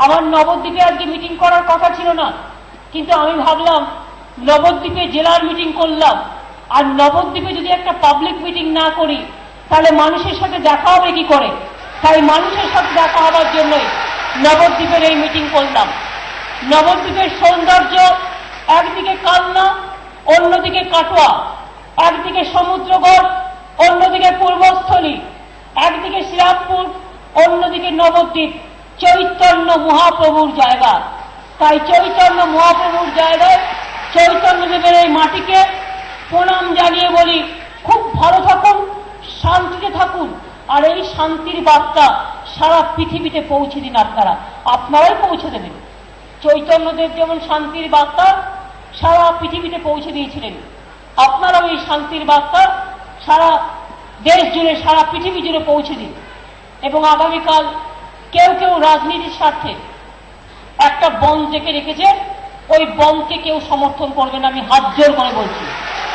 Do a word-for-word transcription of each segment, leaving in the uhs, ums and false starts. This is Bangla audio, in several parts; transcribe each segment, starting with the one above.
আমার নবদ্বীপে আজকে মিটিং করার কথা ছিল না, কিন্তু আমি ভাবলাম নবদ্বীপে জেলার মিটিং করলাম, আর নবদ্বীপে যদি একটা পাবলিক মিটিং না করি তাহলে মানুষের সাথে দেখা হবে কি করে। তাই মানুষের সাথে দেখা হবার জন্যই নবদ্বীপের এই মিটিং করলাম। নবদ্বীপের সৌন্দর্য, একদিকে কালনা, অন্যদিকে কাটোয়া, একদিকে সমুদ্রগড়, অন্যদিকে পূর্বস্থলী, একদিকে শ্রীরামপুর, অন্যদিকে নবদ্বীপ, চৈতন্য মহাপ্রভুর জায়গা। তাই চৈতন্য মহাপ্রভুর জায়গায় চৈতন্যদেবের এই মাটিকে প্রণাম জানিয়ে বলি, খুব ভালো থাকুন, শান্তিতে থাকুন, আর এই শান্তির বার্তা সারা পৃথিবীতে পৌঁছে দিন। আপনারা আপনারাই পৌঁছে দেবেন। চৈতন্যদেব যেমন শান্তির বার্তা সারা পৃথিবীতে পৌঁছে দিয়েছিলেন, আপনারাও এই শান্তির বার্তা সারা দেশ জুড়ে, সারা পৃথিবী জুড়ে পৌঁছে দিন। এবং আগামীকাল কেউ কেউ রাজনীতির স্বার্থে একটা বন্ধ ডেকে রেখেছে, ওই বন্ধকে কেউ সমর্থন করবে না, আমি হাত জোর করে বলছি।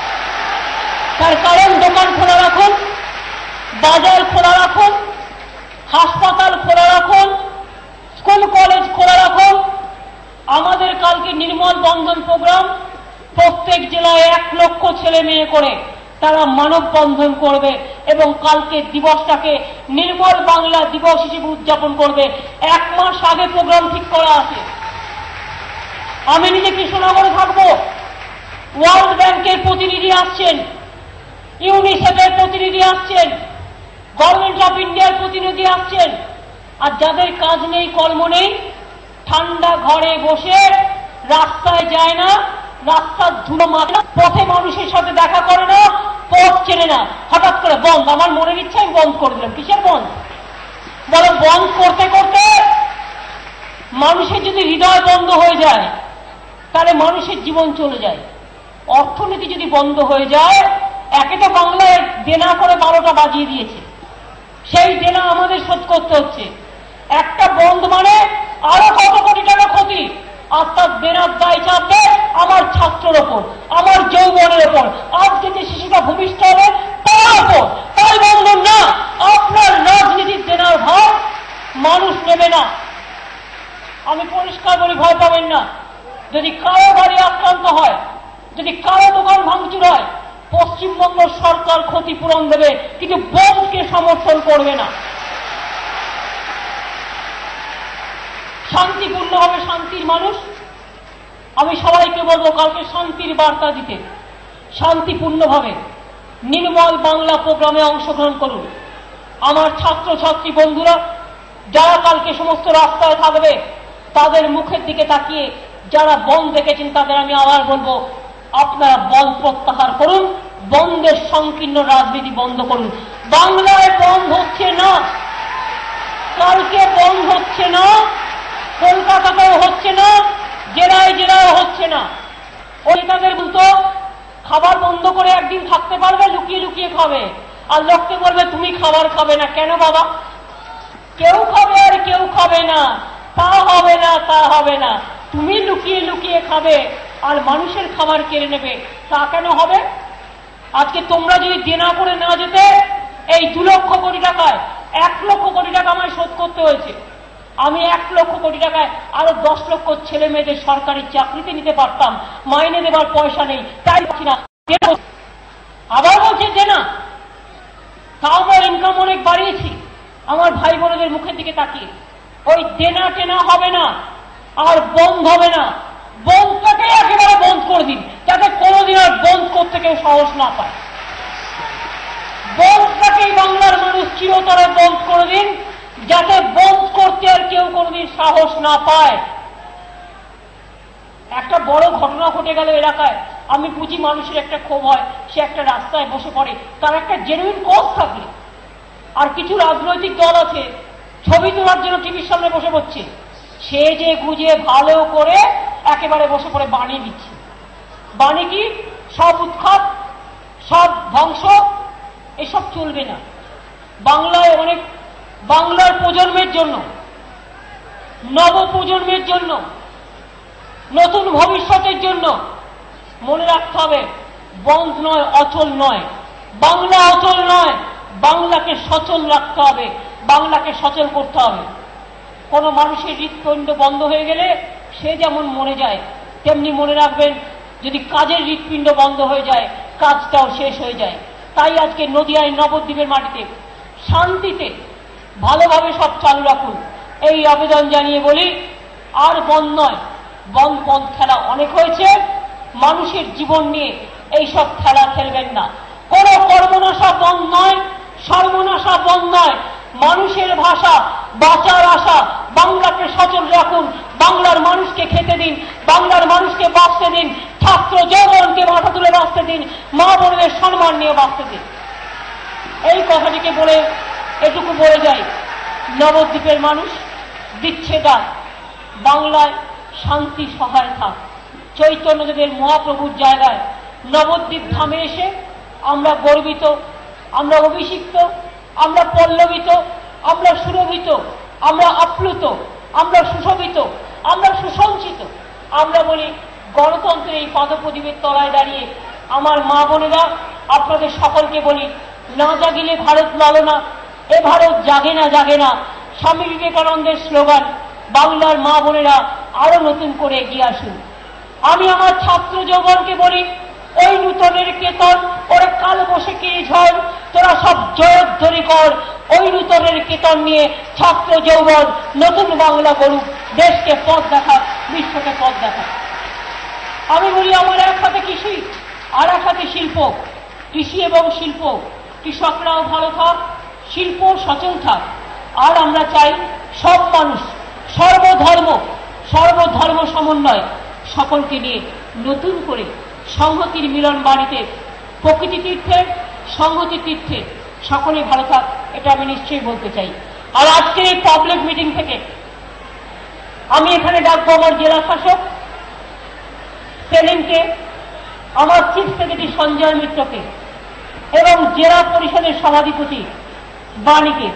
তার কারণ দোকান খোলা রাখুন, বাজার খোলা রাখুন, হাসপাতাল খোলা রাখুন, স্কুল কলেজ খোলা রাখুন। আমাদের কালকে নির্মল বন্ধন প্রোগ্রাম, প্রত্যেক জেলায় এক লক্ষ ছেলে মেয়ে করে তারা মানববন্ধন করবে এবং কালকে দিবসটাকে নির্মল বাংলা দিবস হিসেবে উদযাপন করবে। এক মাস আগে প্রোগ্রাম ঠিক করা আছে। আমি নিজে কৃষ্ণনগরে থাকবো, ওয়ার্ল্ড ব্যাংকের প্রতিনিধি আসছেন, ইউনিসেফের প্রতিনিধি আসছেন, গভর্নমেন্ট অফ ইন্ডিয়ার প্রতিনিধি আসছেন, আর যাদের কাজ নেই কর্ম নেই, ঠান্ডা ঘরে বসে রাস্তায় যায় না, রাস্তার ধুলো মারে না, পথে মানুষের সাথে দেখা করে না, পথ চেনে না, হঠাৎ করে বন্ধ। আমার মনের ইচ্ছা আমি বন্ধ করে দিলাম। কিসের বন্ধ? বলো বন্ধ করতে করতে মানুষের যদি হৃদয় বন্ধ হয়ে যায় তাহলে মানুষের জীবন চলে যায়। অর্থনীতি যদি বন্ধ হয়ে যায়, একে তো বাংলায় দেনা করে বারোটা বাজিয়ে দিয়েছে, সেই দেনা আমাদের শোধ করতে হচ্ছে। একটা বন্ধ মানে আরো কত কোটি টাকা ক্ষতি, আর তার দেনার দায় চাপবে আমার ছাত্রের ওপর, আমার যৌবনের ওপর, আজকে যে শিশুটা ভূমিষ্ঠ হবে তার ওপর। তাই বন্ধুন না, আপনার রাজনীতির দেনার ভার মানুষ নেবে না। আমি পরিষ্কার বলি, ভয় পাবেন না। যদি কারো বাড়ি আক্রান্ত হয়, যদি কারো দোকান ভাঙচুর হয়, পশ্চিমবঙ্গ সরকার ক্ষতিপূরণ দেবে, কিন্তু বন্ধকে সমর্থন করবে না। শান্তিপূর্ণভাবে শান্তির মানুষ, আমি সবাইকে বলবো কালকে শান্তির বার্তা দিতে, শান্তিপূর্ণভাবে নির্মল বাংলা প্রোগ্রামে অংশগ্রহণ করুন। আমার ছাত্রছাত্রী বন্ধুরা যারা কালকে সমস্ত রাস্তায় থাকবে, তাদের মুখের দিকে তাকিয়ে যারা বন্ধ দেখেছেন তাদের আমি আবার বলবো, আপনারা বন্ধ প্রত্যাহার করুন, বন্ধের সংকীর্ণ রাজনীতি বন্ধ করুন। বাংলায় বন্ধ হচ্ছে না, কালকে বন্ধ হচ্ছে না, কলকাতাতেও হচ্ছে না, জেলায় জেলায় হচ্ছে না। ওই তাদের বলতো খাবার বন্ধ করে একদিন থাকতে পারবে, লুকিয়ে লুকিয়ে খাবে, আর লোককে বলবে তুমি খাবার খাবে না। কেন বাবা? কেউ খাবে আর কেউ খাবে না, তা হবে না, তা হবে না। তুমি লুকিয়ে লুকিয়ে খাবে আর মানুষের খাবার কেড়ে নেবে, তা কেন হবে? আজকে তোমরা যদি দেনা করে না যেতে, এই দু লক্ষ কোটি টাকায় এক লক্ষ কোটি টাকা আমায় শোধ করতে হয়েছে। আমি এক লক্ষ কোটি টাকায় আরো দশ লক্ষ ছেলে মেয়েদের সরকারি চাকরিতে নিতে পারতাম, মাইনে দেবার পয়সা নেই, তাই পাচ্ছি না। আবার বলছে দেনা, তাও আমার ইনকাম অনেক বাড়িয়েছি। আমার ভাই বোনদের মুখের দিকে তাকিয়ে ওই দেনা টেনা হবে না, আর বন্ধ হবে না। বন্ধটাকে একেবারে বন্ধ করে দিন, যাতে কোনোদিন আর বন্ধ করতে কেউ সাহস না পায়। বন্ধটাকেই বাংলার মানুষ চিরতরে বন্ধ করে দিন, যাতে বন্ধ করতে আর কেউ কোনোদিন সাহস না পায়। একটা বড় ঘটনা ঘটে গেল এলাকায়, আমি বুঝি মানুষের একটা ক্ষোভ হয়, সে একটা রাস্তায় বসে পড়ে, তার একটা জেনুইন কজ থাকে। আর কিছু রাজনৈতিক দল আছে ছবি তোলার জন্য টিভির সামনে বসে পড়ছে, সে যে গুজে ভালো করে একেবারে বসে পড়ে বানিয়ে দিচ্ছে। বাণী কি? সব উৎখাত, সব ধ্বংস, এসব চলবে না। বাংলায় অনেক, বাংলার প্রজন্মের জন্য, নব প্রজন্মের জন্য, নতুন ভবিষ্যতের জন্য মনে রাখতে হবে, বন্ধ নয়, অচল নয়, বাংলা অচল নয়, বাংলাকে সচল রাখতে হবে, বাংলাকে সচল করতে হবে। কোনো মানুষের হৃৎপিণ্ড বন্ধ হয়ে গেলে সে যেমন মরে যায়, তেমনি মনে রাখবেন যদি কাজের হৃৎপিণ্ড বন্ধ হয়ে যায় কাজটাও শেষ হয়ে যায়। তাই আজকে নদিয়ায় নবদ্বীপের মাটিতে শান্তিতে ভালোভাবে সব চালু রাখুন এই আবেদন জানিয়ে বলি, আর বন্ধ নয়, বন্ধ বন্ধ খেলা অনেক হয়েছে। মানুষের জীবন নিয়ে এইসব খেলা খেলবেন না। কোনো কর্মনাশা বন্ধ নয়, সর্বনাশা বন্ধ নয়। মানুষের ভাষা, বাঁচার আশা, বাংলাকে সচল রাখুন, বাংলার মানুষকে খেতে দিন, বাংলার মানুষকে বাঁচতে দিন, ছাত্র যৌবনকে মাথা তুলে বাঁচতে দিন, মা বোনদের সম্মান নিয়ে বাঁচতে দিন। এই কথাটিকে বলে এটুকু বলে যাই, নবদ্বীপের মানুষ দিচ্ছে ডাক, বাংলায় শান্তি সহায় থাক। চৈতন্যদেবের মহাপ্রভুর জায়গায় নবদ্বীপ ধামে এসে আমরা গর্বিত, আমরা অভিষিক্ত, আমরা পল্লবিত, আমরা সুরভিত, আমরা আপ্লুত, আমরা সুশোভিত, আমরা সুসঞ্চিত। আমরা বলি গণতন্ত্রের এই পদপ্রদীপের তলায় দাঁড়িয়ে আমার মা বোনেরা আপনাদের সকলকে বলি, না জাগিলে ভারত লালনা, এ ভারত জাগে না জাগে না। স্বামী বিবেকানন্দের স্লোগান, বাংলার মা বোনেরা আরো নতুন করে এগিয়ে আসুন। আমি আমার ছাত্র যৌবনকে বলি, ওই নূতনের কেতন, ওরে কাল বসে ঝড়, তোরা সব জয়ধ্বনি কর। ওই নূতনের কেতন নিয়ে ছাত্র যৌবন নতুন বাংলা গড়ুক, দেশকে পথ দেখা, বিশ্বকে পথ দেখা। আমি বলি আমার এক হাতে কৃষি আর এক হাতে শিল্প, কৃষি এবং শিল্প, কৃষকরাও ভালো থাক, শিল্প সচল থাক। আর আমরা চাই সব মানুষ, সর্বধর্ম সর্বধর্ম সমন্বয়, সকলকে নিয়ে নতুন করে সংহতির মিলন বাড়িতে, প্রকৃতি তীর্থে, সংহতি তীর্থে সকলে ভালো থাক, এটা আমি নিশ্চয়ই বলতে চাই। আর আজকের এই পাবলিক মিটিং থেকে আমি এখানে ডাকবো আমার জেলা শাসক সেলিমকে, আমার চিফ সেক্রেটারি সঞ্জয় মিত্রকে এবং জেলা পরিষদের সভাধিপতি বাণীকে।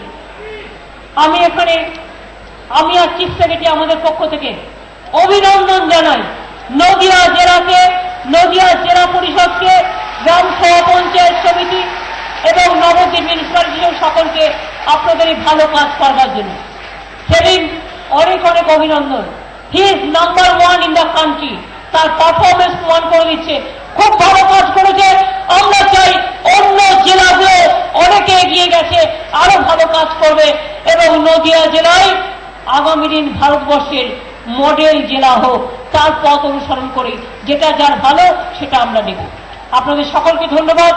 আমি এখানে আমি আর চিফ সেক্রেটারি আমাদের পক্ষ থেকে অভিনন্দন জানাই নদিয়া জেলাকে, নদিয়া জেলা পরিষদকে, গ্রাম সভা পঞ্চায়েত সমিতি এবং নবদ্বীপ মিউনিসিপ্যালিটির সকলকে আপনাদের এই ভালো কাজ করবার জন্য। সেদিন অনেক অনেক অভিনন্দন। He is number one in the country, তার পারফরমেন্স প্রমাণ করে দিচ্ছে, খুব ভালো কাজ করেছে। আমরা চাই অন্য জেলাগুলো অনেকে এগিয়ে গেছে, আরো ভালো কাজ করবে এবং নদিয়া জেলায় আগামী দিন ভারতবর্ষের মডেল জেলা হোক, তার পথ অনুসরণ করে যেটা যার ভালো সেটা আমরা নেব। আপনাদের সকলকে ধন্যবাদ।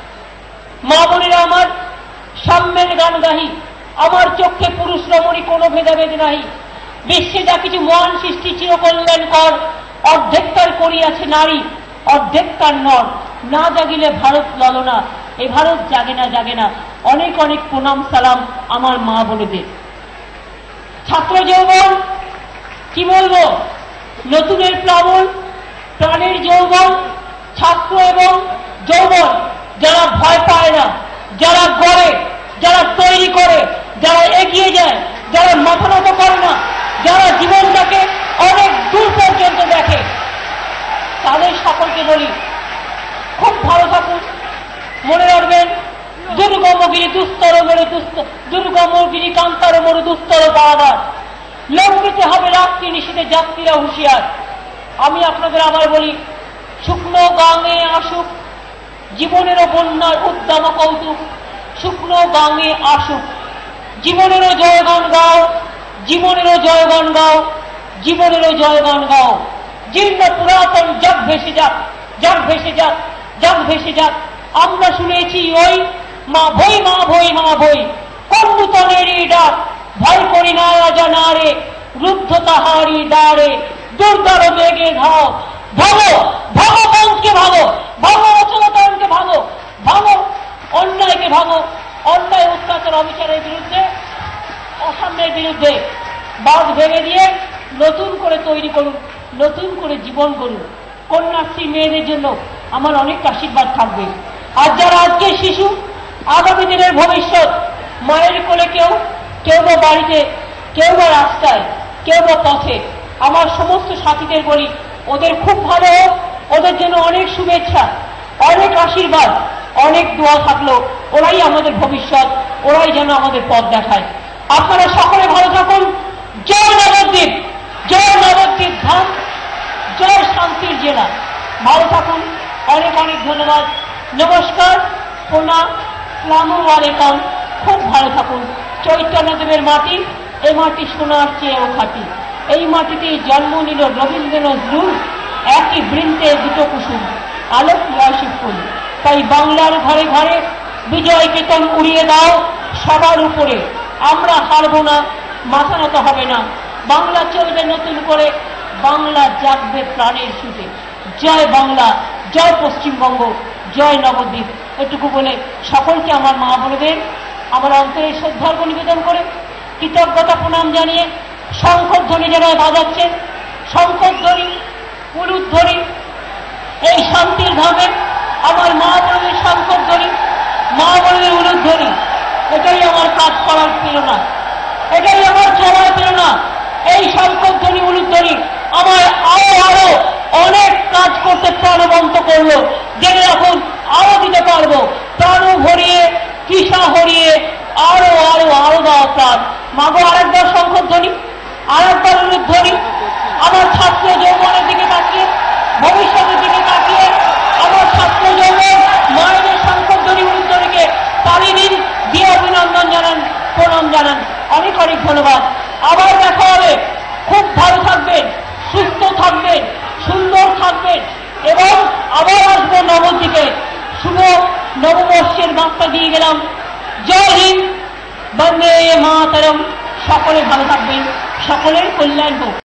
মা বোনেরা আমার, সাম্যের গান গাহি, আমার চোখে পুরুষ রমণী কোনো ভেদাভেদ নাহি। বিশ্বে যা কিছু মহান সৃষ্টি চিরকল্যাণ কর, অর্ধেক তার করিয়াছে নারী, অর্ধেক তার নর। না জাগিলে ভারত লালনা, এ ভারত জাগে না জাগে না। অনেক অনেক প্রণাম সালাম আমার মা বোনেদের। ছাত্র যৌবন কি বলবো, নতুনের প্লাবন, প্রাণের যৌবন, ছাত্র এবং যৌবন যারা ভয় পায় না, যারা গড়ে, যারা তৈরি করে, যারা এগিয়ে যায়, যারা মাথা নত করে না, যারা জীবনটাকে অনেক দূর পর্যন্ত দেখে, তাদের সকলকে বলি খুব ভালো থাকুন। মনে রাখবেন, দুর্গমগিরি দুস্তর মরু দুস্তর, দুর্গমগিরি কান্তার মরু দুস্তর পাওয়াবার, লোক পেতে হবে রাত্রি নিশীথে যাত্রীরা হুঁশিয়ার। আমি আপনাদের আবার বলি, শুকনো গাঙে আসুক জীবনেরও বন্যার উদ্দাম কৌতুক, শুকনো গাঙে আসুক জীবনেরও জয়গান গাও, জীবনেরও জয়গান গাও, জীবনেরও জয়গান গাও। জীর্ণ পুরাতন জগ ভেসে যাক, জগ ভেসে যাক, জগ ভেসে যাক। আমরা শুনেছি ওই মা ভই, মা ভই, মা ভই, কোন নূতনেরই ডাক, ভয় করি না রাজা না রে, রুদ্ধ তাহারি দ্বারে, দুর্দার বেগে ধাও। ভাগো ভাগো বংশকে ভাগো, ভাগো অচলতাকে ভাগো, ভাগো অন্যায়কে ভাগো, অন্যায় অত্যাচার অবিচারের বিরুদ্ধে, অসাম্যের বিরুদ্ধে বাঁধ ভেঙে দিয়ে নতুন করে তৈরি করুন, নতুন করে জীবন গড়ুন। কন্যাশ্রী মেয়েদের জন্য আমার অনেক আশীর্বাদ থাকবে। আর যারা আজকে শিশু, আগামী দিনের ভবিষ্যৎ, মায়ের কোলে কেউ, কেউ বা বাড়িতে, কেউ বা রাস্তায়, কেউ বা পথে, আমার সমস্ত সাথীদের বলি ওদের খুব ভালো হোক, ওদের জন্য অনেক শুভেচ্ছা, অনেক আশীর্বাদ, অনেক দোয়া থাকলো। ওরাই আমাদের ভবিষ্যৎ, ওরাই যেন আমাদের পথ দেখায়। আপনারা সকলে ভালো থাকুন। জয় নবদ্বীপ, জয় নবদ্বীপ ধাম, জয় শান্তির জেলা। ভালো থাকুন, অনেক অনেক ধন্যবাদ, নমস্কার, প্রণাম, সালামু আলাইকুম, খুব ভালো থাকুন। চৈতন্যদেবের মাটি, এই মাটি সোনার চেয়েও খাঁটি। এই মাটিতেই জন্ম নিল রবীন্দ্র নজরুল, একই বৃন্তে দুটো কুসুম, আলোক রসিক ফুল। তাই বাংলার ঘরে ঘরে বিজয় কেতন উড়িয়ে দাও সবার উপরে। আমরা হারব না, মাথা নত হবে না, বাংলা চলবে নতুন করে, বাংলা জাগবে প্রাণের সুরে। জয় বাংলা, জয় পশ্চিমবঙ্গ, জয় নবদ্বীপ। এটুকু বলে সকলকে আমার মা বোনেদের আমার অন্তরের শ্রদ্ধার্ঘ্য নিবেদন করে, কৃতজ্ঞতা প্রণাম জানিয়ে, শঙ্খধ্বনি যারা বাজাচ্ছেন, শঙ্খধ্বনি, উলুধ্বনি, এই শান্তির ধামে আমার মা বোনেদের শঙ্খধ্বনি, মা বোনেদের উলুধ্বনি, এটাই আমার কাজ করার প্রেরণা, এটাই আমার চলার প্রেরণা। এই শঙ্খধ্বনি, উলুধ্বনি আমার আরো আরো অনেক কাজ করতে প্রাণবন্ত করলো। জেনে রাখুন, আরো দিতে পারবো, প্রাণ ভরিয়ে, কিসা হরিয়ে, আরো আরো আরো দেওয়া প্রাণ। মাগো আরেকবার শঙ্খধ্বনি, আরেকবার উলুধ্বনি। আমার ছাত্র যৌবনের দিকে তাকিয়ে, ভবিষ্যতের দিকে তাকিয়ে, আমার ছাত্র যৌবন মায়েদের শঙ্খধ্বনি, উলুধ্বনিকে তালি দিন, দিয়ে অভিনন্দন জানান, প্রণাম জানান। অনেক অনেক ধন্যবাদ। আবার দেখা হবে। খুব ভালো থাকবেন, সুস্থ থাকবেন, সুন্দর থাকবেন এবং আবার আসবো নবদ্বীপে। শুভ নববর্ষের বার্তা দিয়ে গেলাম। জয় হিন্দ, বন্দে মাতরম। সকলে ভালো থাকবেন, সকলের কল্যাণ হোক।